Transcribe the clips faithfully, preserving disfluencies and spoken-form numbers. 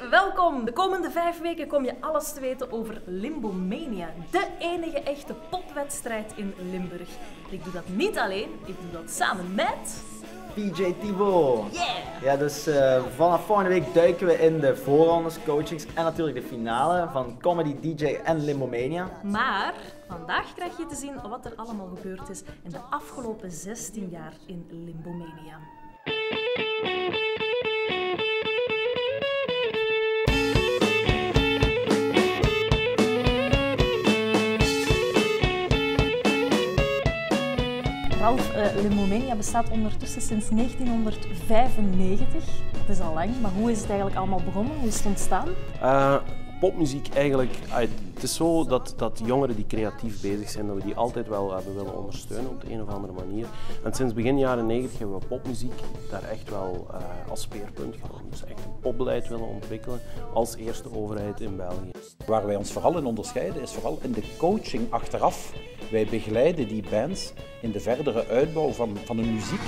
welkom! De komende vijf weken kom je alles te weten over Limbomania, de enige echte popwedstrijd in Limburg. Ik doe dat niet alleen, ik doe dat samen met... P J Thibault. Yeah! Ja, dus uh, vanaf volgende week duiken we in de voorrondes, coachings en natuurlijk de finale van Comedy, D J en Limbomania. Maar vandaag krijg je te zien wat er allemaal gebeurd is in de afgelopen zestien jaar in Limbomania. Ralf, uh, Limbomania bestaat ondertussen sinds negentienhonderdvijfennegentig. Dat is al lang, maar hoe is het eigenlijk allemaal begonnen? Hoe is het ontstaan? Uh, popmuziek eigenlijk, uh, het is zo dat, dat jongeren die creatief bezig zijn, dat we die altijd wel hebben willen ondersteunen op de een of andere manier. En sinds begin jaren negentig hebben we popmuziek daar echt wel uh, als speerpunt genomen. Dus echt een popbeleid willen ontwikkelen als eerste overheid in België. Waar wij ons vooral in onderscheiden is vooral in de coaching achteraf. Wij begeleiden die bands in de verdere uitbouw van, van hun muziek.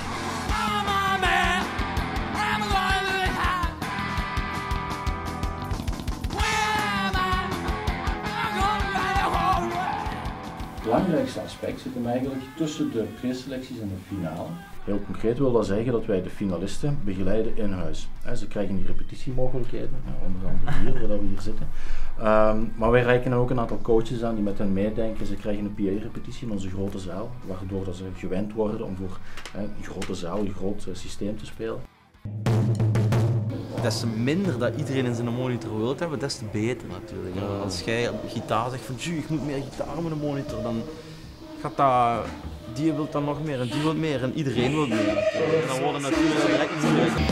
Het belangrijkste aspect zit hem eigenlijk tussen de preselecties en de finale. Heel concreet wil dat zeggen dat wij de finalisten begeleiden in huis. Ze krijgen die repetitiemogelijkheden, onder andere hier, waar we hier zitten. Um, maar wij reiken ook een aantal coaches aan die met hen meedenken. Ze krijgen een P A-repetitie in onze grote zaal, waardoor dat ze gewend worden om voor een grote zaal, een groot systeem te spelen. Des te minder dat iedereen in zijn monitor wil hebben, des te beter natuurlijk. Ja. Als jij op gitaar zegt van ik moet meer gitaar met een monitor, dan gaat dat, die wil dan nog meer en die wil meer en iedereen wil meer. En dan worden natuurlijk direct iets leuker.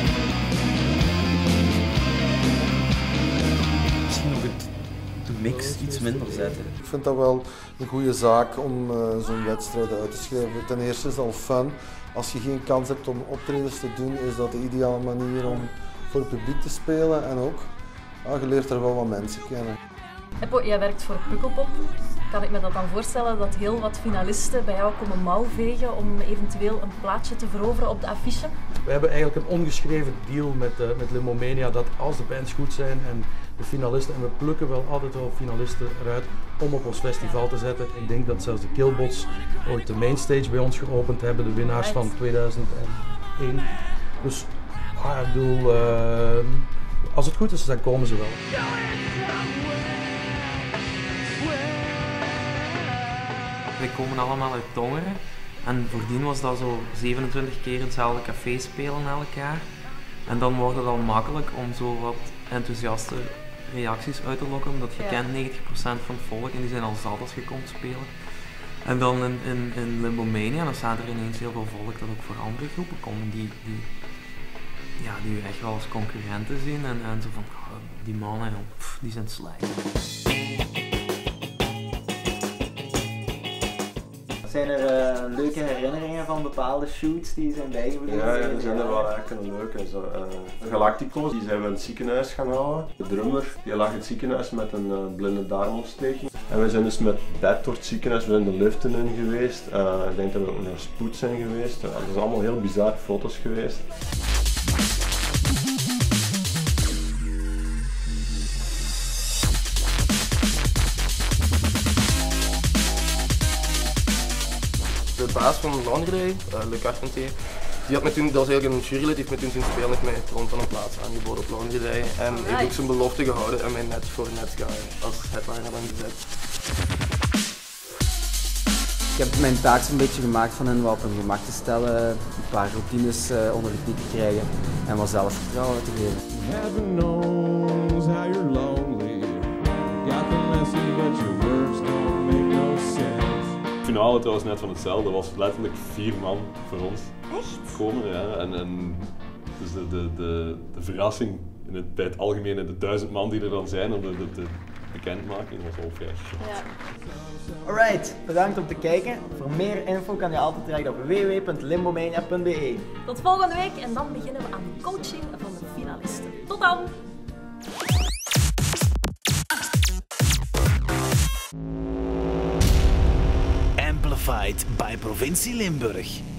Misschien nog het, de mix iets minder zetten. Ik vind dat wel een goede zaak om uh, zo'n wedstrijd uit te schrijven. Ten eerste is het al fun. Als je geen kans hebt om optredens te doen, is dat de ideale manier om voor het publiek te spelen en ook, ja, je leert er wel wat mensen kennen. Eppo, jij werkt voor Pukkelpop. Kan ik me dat dan voorstellen dat heel wat finalisten bij jou komen mouwvegen om eventueel een plaatsje te veroveren op de affiche? We hebben eigenlijk een ongeschreven deal met, uh, met Limbomania dat als de bands goed zijn en de finalisten, en we plukken wel altijd wel finalisten eruit om op ons festival te zetten. Ik denk dat zelfs de Killbots ooit de mainstage bij ons geopend hebben, de winnaars van tweeduizend één. Dus ah, ik bedoel, uh, als het goed is, dan komen ze wel. Wij komen allemaal uit Tongeren en voordien was dat zo zevenentwintig keer hetzelfde café spelen elk jaar. En dan wordt het al makkelijk om zo wat enthousiaste reacties uit te lokken, omdat je ja. kent negentig procent van het volk en die zijn al zat als je komt spelen. En dan in, in, in Limbomania, dan staat er ineens heel veel volk dat ook voor andere groepen komen die, die, ja, die je echt wel als concurrenten zien en, en zo van, oh, die mannen, pff, die zijn slecht. Zijn er uh, leuke herinneringen van bepaalde shoots die zijn bijgebleven? Ja, ja, er zijn er wel eigenlijk een leuke. Zo, uh, Galacticos, die zijn we in het ziekenhuis gaan halen. De drummer die lag in het ziekenhuis met een uh, blinde darmontsteking. En we zijn dus met dat door het ziekenhuis, we zijn de liften in geweest. Uh, ik denk dat we ook naar spoed zijn geweest. Uh, dat zijn allemaal heel bizarre foto's geweest. De baas van Landrij, uh, Le Carpentier, die had me toen, dat was eigenlijk een jurylid, die heeft me toen zien spelen, heeft mij rond van een plaats aangeboden op Landrij en nice. Heeft ook zijn belofte gehouden en mij net voor Netsky als headliner dan gezet. Ik heb mijn taak zo'n beetje gemaakt van hen wat op hun gemak te stellen, een paar routines uh, onder de knie te krijgen en wat zelfvertrouwen te geven. Heaven knows how you're lonely. You got the message but your words don't make no sense. De finale trouwens net van hetzelfde, was letterlijk vier man voor ons Echt? komen. Ja. En, en dus de, de, de, de verrassing in het, bij het algemeen en de duizend man die er dan zijn om het te bekendmaken, was ook vrij groot. Ja. Alright, bedankt om te kijken. Voor meer info kan je altijd terecht op w w w punt limbomania punt b e. Tot volgende week en dan beginnen we aan de coaching van de finalisten. Tot dan! Amplified by Provincie Limburg.